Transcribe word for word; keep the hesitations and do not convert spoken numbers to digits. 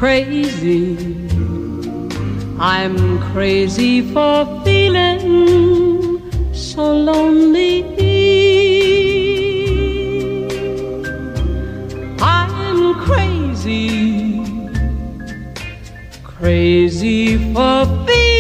crazy. I'm crazy for feeling so lonely. I'm crazy, crazy for feeling